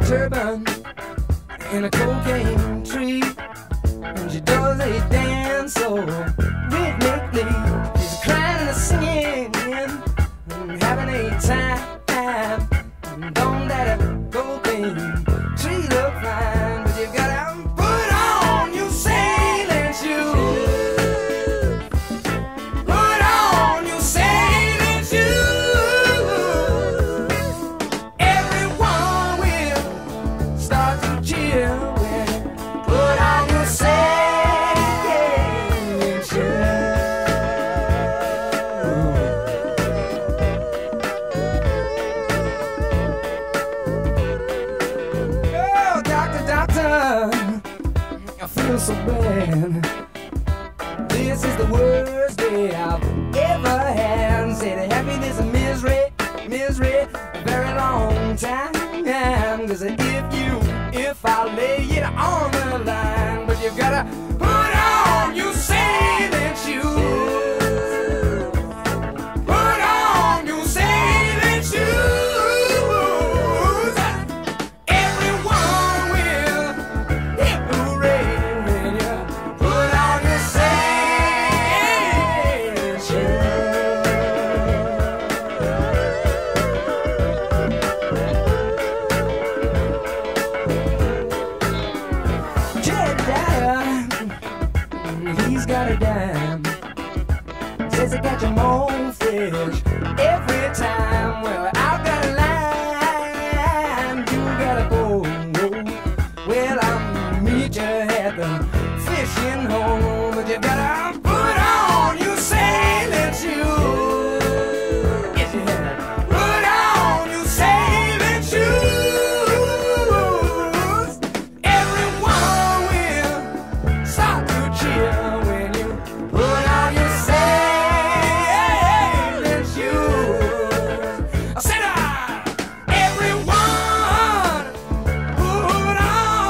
turban in a cocaine tree, and she does a dance so rhythmically. She's crying and singing and having a time. Don't let a cocaine tree look fine, but you gotta put on your sailing shoes. Put on your sailing shoes. Everyone will start to cheer when you put on your sailing shoes. Oh, doctor, doctor, I feel so bad. This is the worst day I've ever had. Said happiness and misery, misery, a very long time. Cause if I lay it on the line, but you've gotta put on your sailing shoes. Put on your sailing shoes. Everyone will hip hooray when you put on your sailing shoes. Jedediah, he's got a dime. Says he catch 'em on fish every time. Well, I've got a line, you gotta go. Well, I'll meet you at the fishing hole, but you gotta put on your sailing shoes. Yes, you have. Put on your sailing shoes. Everyone will start to cheer when you put on your sailing shoes. I said, everyone, put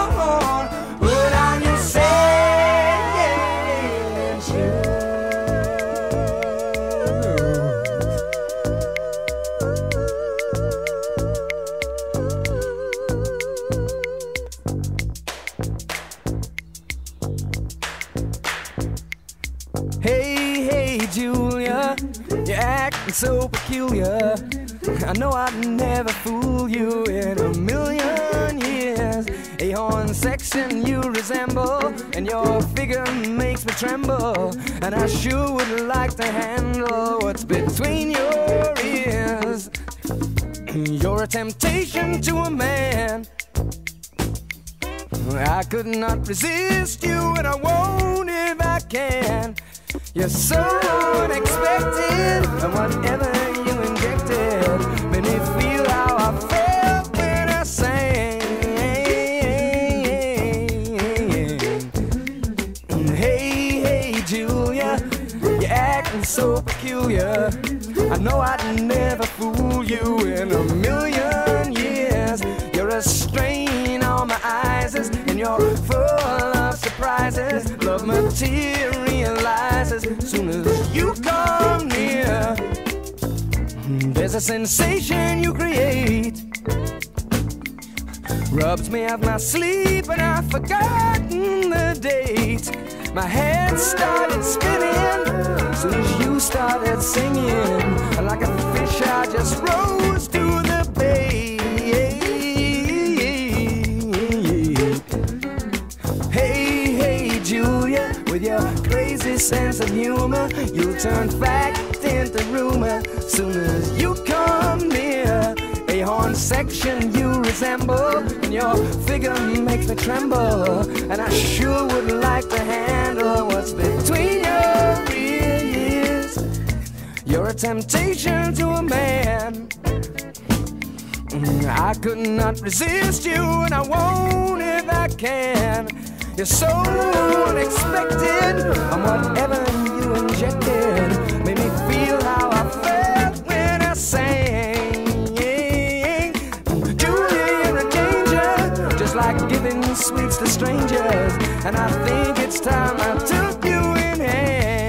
on your sailing shoes. Hey, hey, Julia, you're acting so peculiar. I know I'd never fool you in a million years. A horn section you resemble, and your figure makes me tremble. And I sure would like to handle what's between your ears. You're a temptation to a man. I could not resist you, and I won't if I can. You're so unexpected, and whatever you injected made me feel how I felt when I sang. Hey, hey, Julia, you're acting so peculiar. I know I'd never fool you in a million years. You're a strain on my eyes, and you're full of surprises. Love materializes soon as you come near. There's a sensation you create, rubs me off my sleep, and I've forgotten the date. My head started spinning soon as you started singing. Like a fish I just rose to the bait. Hey, hey, Julia, with your crazy sense of humor, you'll turn fact into rumor soon as you come near. A horn section you resemble, and your figure makes me tremble. And I sure would like to handle what's between your ears. You're a temptation to a man. I could not resist you, and I won't if I can. You're so unexpected, and whatever you injected made me feel how I felt when I sang. Julia, you're a danger, just like giving sweets to strangers. And I think it's time I took you in hand.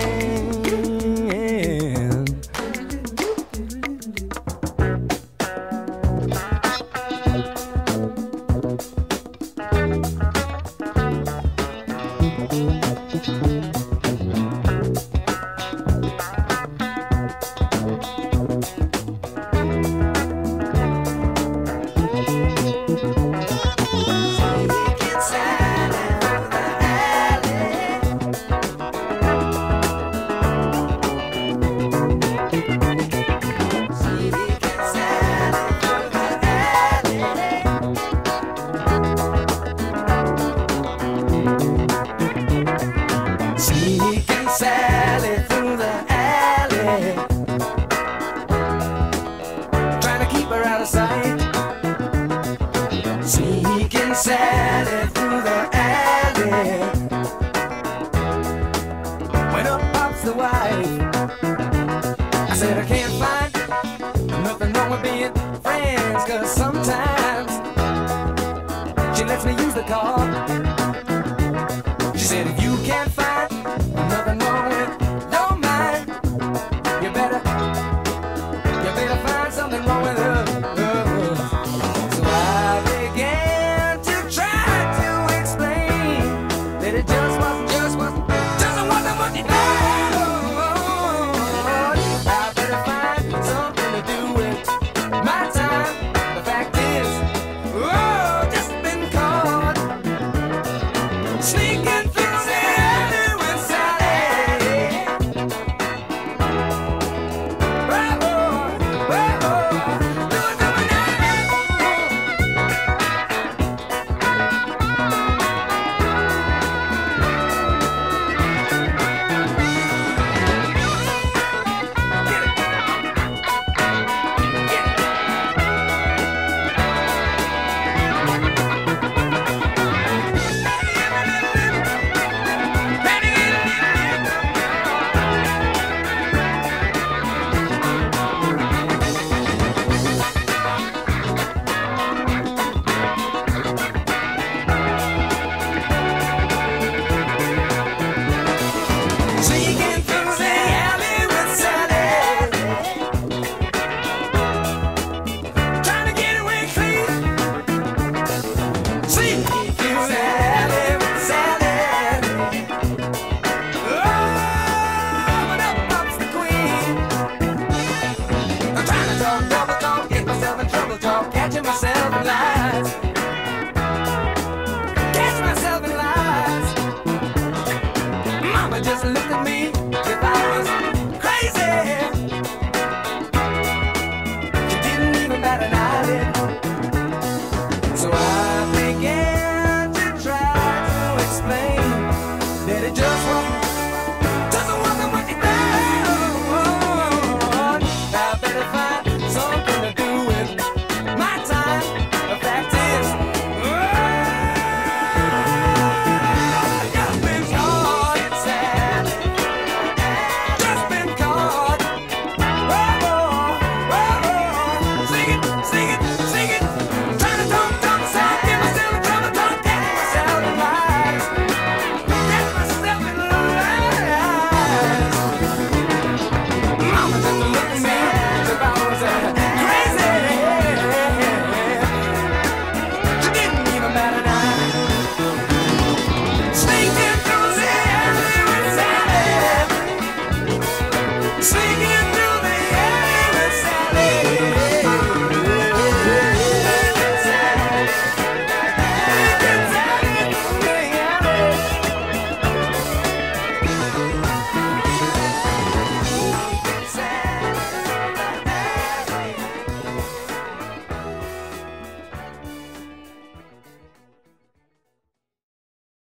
said I can't find nothing wrong with being friends, 'cause sometimes she lets me use the car. She said if you can't find nothing wrong with your mind, you better find something wrong with her. So I began to try to explain that it just wasn't what you thought. I better find something to do with my time. The fact is, just been caught sneaking through the alley with Sally. Do it to me now. Sneaking through the alley with Sally, trying to get away clean. Sneaking through the alley with Sally. But up pops the queen. I'm trying to talk, double talk, get myself in trouble talk, catching myself in lies. Catch myself in lies. Mama just looked at me